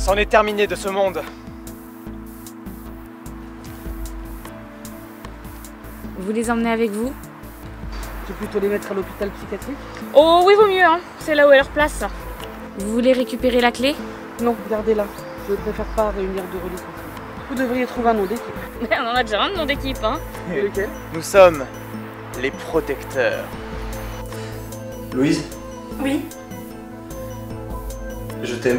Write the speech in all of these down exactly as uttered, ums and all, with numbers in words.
C'en est terminé de ce monde. Vous les emmenez avec vous? Je vais plutôt les mettre à l'hôpital psychiatrique. Oh oui, vaut mieux, hein. C'est là où est leur place. Vous voulez récupérer la clé? Non, gardez-la. Je ne préfère pas réunir deux reliques. Vous devriez trouver un nom d'équipe. On en a déjà un de nom d'équipe, hein. Et lequel? Nous sommes les protecteurs. Louise, Oui. je t'aime.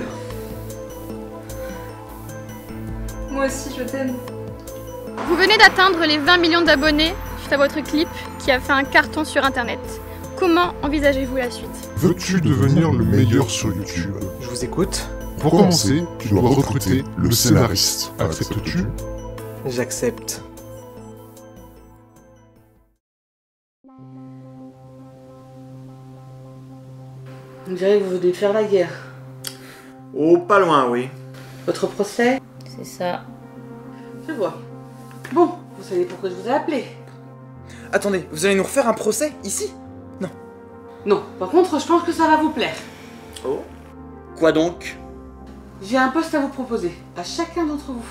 Moi aussi, je t'aime. Vous venez d'atteindre les vingt millions d'abonnés suite à votre clip qui a fait un carton sur internet. Comment envisagez-vous la suite? Veux-tu devenir le meilleur sur YouTube? Je vous écoute. Pour commencer, tu dois recruter le scénariste. Acceptes-tu? J'accepte. On dirait que vous venez de faire la guerre. Oh, pas loin, oui. Votre procès? C'est ça. Je vois. Bon, vous savez pourquoi je vous ai appelé. Attendez, vous allez nous refaire un procès, ici? Non. Non, par contre, je pense que ça va vous plaire. Oh. Quoi donc? J'ai un poste à vous proposer, à chacun d'entre vous.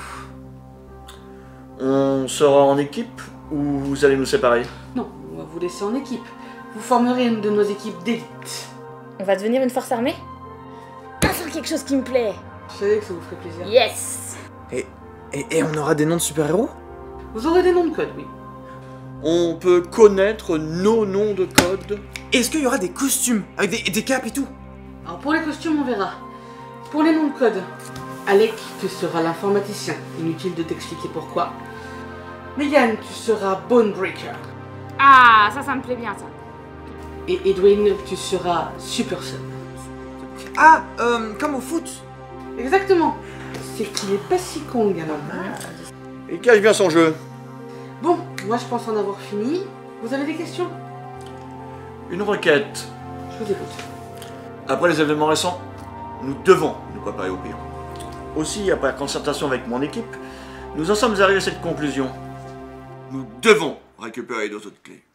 On sera en équipe ou vous allez nous séparer? Non, on va vous laisser en équipe. Vous formerez une de nos équipes d'élite. On va devenir une force armée? Ah, c'est quelque chose qui me plaît. Je savais que ça vous ferait plaisir. Yes. Et, et, et on aura des noms de super-héros? Vous aurez des noms de code, oui. On peut connaître nos noms de code? Est-ce qu'il y aura des costumes, avec des, des capes et tout? Alors pour les costumes, on verra. Pour les noms de code, Alec, tu seras l'informaticien. Inutile de t'expliquer pourquoi. Megan, tu seras Bonebreaker. Ah, ça, ça me plaît bien, ça. Et Edwin, tu seras Super Son. Ah, euh, comme au foot. Exactement. C'est qu'il est pas si con, le gamin. Il cache bien son jeu. Bon, moi je pense en avoir fini. Vous avez des questions? Une requête. Je vous écoute. Après les événements récents, nous devons nous préparer au pire. Aussi, après concertation avec mon équipe, nous en sommes arrivés à cette conclusion. Nous devons récupérer nos autres clés.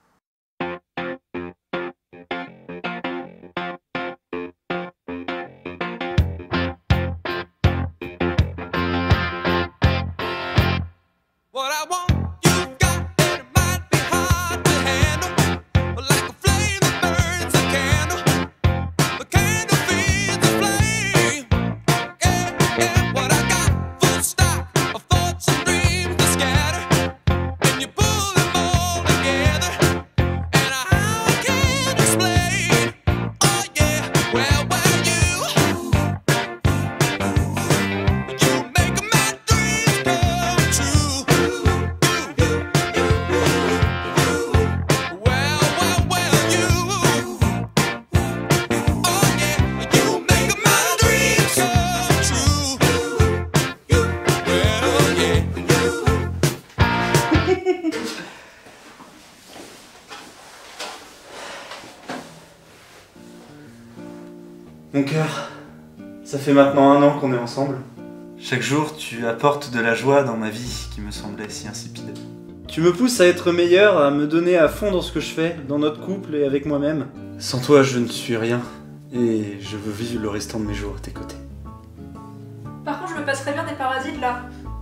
Mon cœur, ça fait maintenant un an qu'on est ensemble. Chaque jour, tu apportes de la joie dans ma vie qui me semblait si insipide. Tu me pousses à être meilleur, à me donner à fond dans ce que je fais, dans notre couple et avec moi-même. Sans toi, je ne suis rien. Et je veux vivre le restant de mes jours à tes côtés. Par contre, je me passerais bien des parasites là.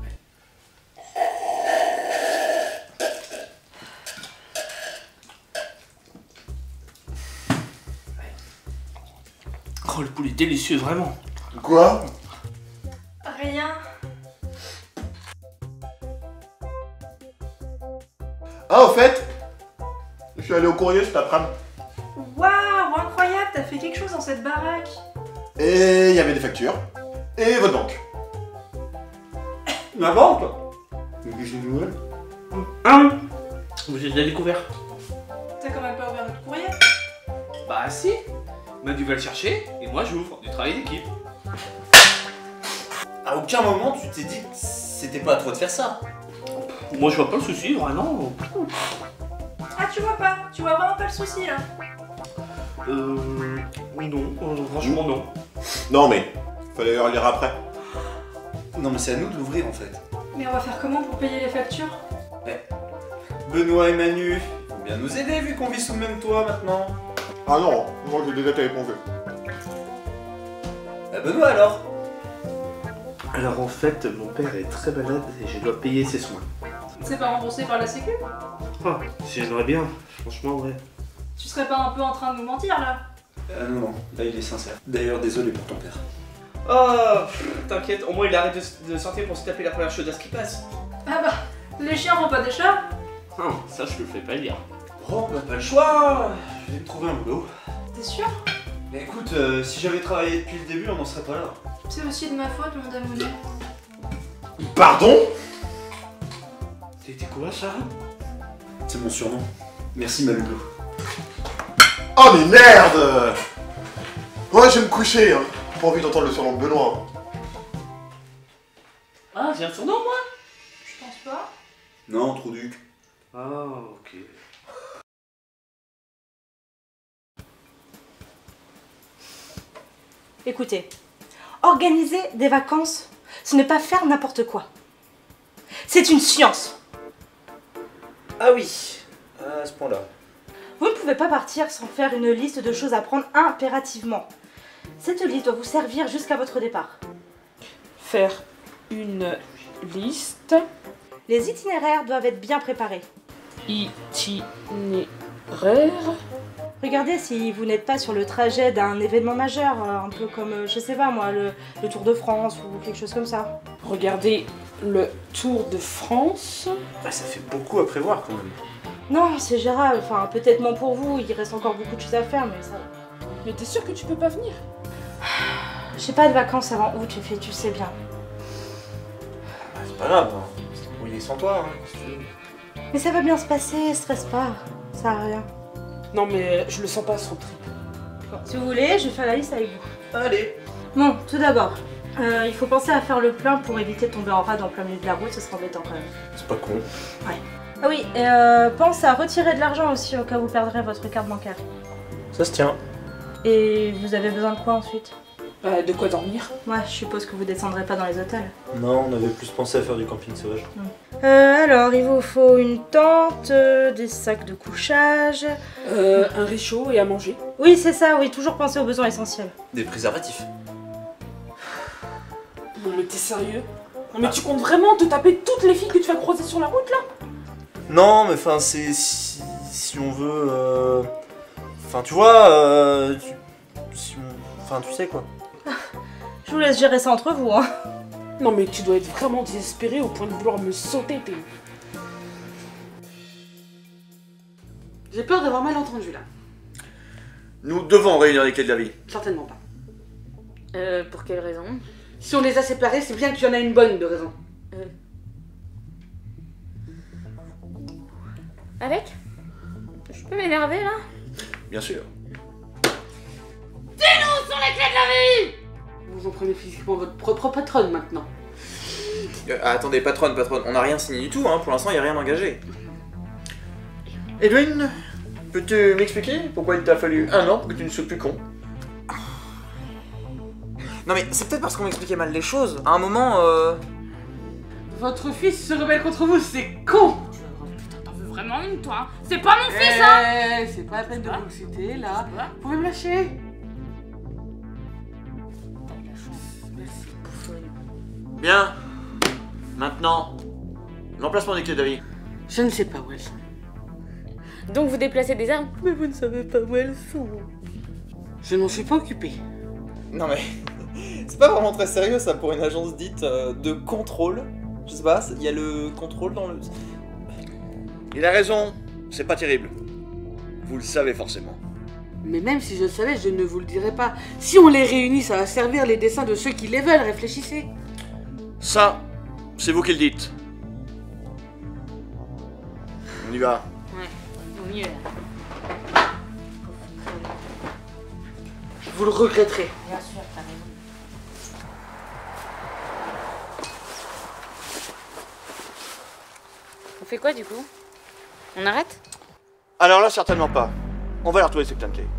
Oh, le poulet est délicieux, vraiment. Quoi? Rien. Ah, au fait, je suis allé au courrier cet après-midi. Waouh, incroyable, t'as fait quelque chose dans cette baraque. Et il y avait des factures. Et votre banque. Ma banque? Mais qu'est-ce que c'est nouvelle? Hein? Vous avez déjà découvert? T'as quand même pas ouvert notre courrier. Bah si. Manu va le chercher et moi j'ouvre. Du travail d'équipe. À aucun moment tu t'es dit que c'était pas à toi de faire ça. Moi je vois pas le souci, vraiment. Ah, tu vois pas, tu vois vraiment pas le souci là. Euh... Non, euh, franchement non. Non mais, fallait le lire après. Non mais c'est à nous de l'ouvrir en fait. Mais on va faire comment pour payer les factures? Benoît et Manu, ils vont bien nous aider vu qu'on vit sous le même toit maintenant. Ah non, moi j'ai déjà téléphoné. Bah Benoît alors. Alors en fait, mon père est très malade et je dois payer ses soins. C'est pas remboursé par la sécu? Oh, j'aimerais bien, franchement, ouais. Tu serais pas un peu en train de nous mentir là? Ah non, non, là il est sincère. D'ailleurs, désolé pour ton père. Oh, t'inquiète, au moins il arrête de, de sortir pour se taper la première chaudasse qui passe. Ah bah, les chiens font pas des chats? Oh, ça je le fais pas dire. Bon, bah pas le choix, je vais me trouver un boulot. T'es sûr? Mais écoute, euh, si j'avais travaillé depuis le début, on n'en serait pas là. C'est aussi de ma faute, mon damounet. Pardon? C'était quoi ça? C'est mon surnom. Merci Malugo. Oh mais merde! Ouais, je vais me coucher, hein. Pas envie d'entendre le surnom de Benoît. Ah, j'ai un surnom moi? Je pense pas. Non, trop duc. Ah, ok. Écoutez, organiser des vacances, ce n'est pas faire n'importe quoi. C'est une science. Ah oui, à ce point-là. Vous ne pouvez pas partir sans faire une liste de choses à prendre impérativement. Cette liste doit vous servir jusqu'à votre départ. Faire une liste. Les itinéraires doivent être bien préparés. Itinéraire. Regardez si vous n'êtes pas sur le trajet d'un événement majeur, un peu comme, je sais pas moi, le, le Tour de France ou quelque chose comme ça. Regardez le Tour de France. Bah ça fait beaucoup à prévoir quand même. Non, c'est gérable, enfin peut-être moins pour vous, il reste encore beaucoup de choses à faire, mais ça... Mais t'es sûr que tu peux pas venir? J'ai pas de vacances avant août, tu fais, tu sais bien. Bah, c'est pas grave, hein. C'est brouillé sans toi, hein. Si tu veux. Mais ça va bien se passer, stresse pas, ça a rien. Non mais je le sens pas son trip. Bon, si vous voulez, je vais faire la liste avec vous. Allez. Bon, tout d'abord, euh, il faut penser à faire le plein pour éviter de tomber en rade en plein milieu de la route, ce sera embêtant quand même. C'est pas con. Ouais. Ah oui, et euh, pense à retirer de l'argent aussi au cas où vous perdrez votre carte bancaire. Ça se tient. Et vous avez besoin de quoi ensuite? Euh, de quoi dormir? Ouais, je suppose que vous descendrez pas dans les hôtels. Non, on avait plus pensé à faire du camping sauvage. Euh, alors, il vous faut une tente, euh, des sacs de couchage... Euh, un réchaud et à manger. Oui, c'est ça, oui, toujours penser aux besoins essentiels. Des préservatifs. Non mais t'es sérieux? Non mais tu comptes vraiment te taper toutes les filles que tu vas croiser sur la route là? Non, mais enfin, c'est... Si, si on veut... euh, Enfin, tu vois... Euh... tu- si on- Enfin, tu sais quoi. Je vous laisse gérer ça entre vous, hein. Non mais tu dois être vraiment désespéré au point de vouloir me sauter tes... J'ai peur d'avoir mal entendu là. Nous devons réunir les clés de la vie. Certainement pas. Euh, pour quelle raison? Si on les a séparés, c'est bien qu'il y en a une bonne de raison. Euh... Alec? Je peux m'énerver là? Bien sûr. Dis-nous sur les clés de la vie! Vous en prenez physiquement votre propre patronne maintenant. Euh, attendez, patronne, patronne, on n'a rien signé du tout, hein. Pour l'instant, il n'y a rien engagé. Edwin, peux-tu m'expliquer pourquoi il t'a fallu un an pour que tu ne sois plus con? Non mais c'est peut-être parce qu'on m'expliquait mal les choses. À un moment, euh... Votre fils se rebelle contre vous, c'est con! T'en veux vraiment une toi? C'est pas mon fils hein! Eh, c'est pas la peine de vous exciter là. Vous pouvez me lâcher? Bien. Maintenant, l'emplacement des clés de la vie. Je ne sais pas où elles sont. Donc vous déplacez des armes? Mais vous ne savez pas où elles sont. Je ne m'en suis pas occupée. Non mais... c'est pas vraiment très sérieux ça pour une agence dite euh, de contrôle. Je sais pas, il y a le contrôle dans le... Il a raison, c'est pas terrible. Vous le savez forcément. Mais même si je le savais, je ne vous le dirais pas. Si on les réunit, ça va servir les dessins de ceux qui les veulent, réfléchissez. Ça, c'est vous qui le dites. On y va. Ouais, vaut mieux. Vous le regretterez. Bien sûr, t'as raison. On fait quoi du coup? On arrête? Alors là, certainement pas. On va aller retrouver ces putains de clés.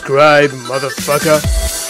subscribe, motherfucker.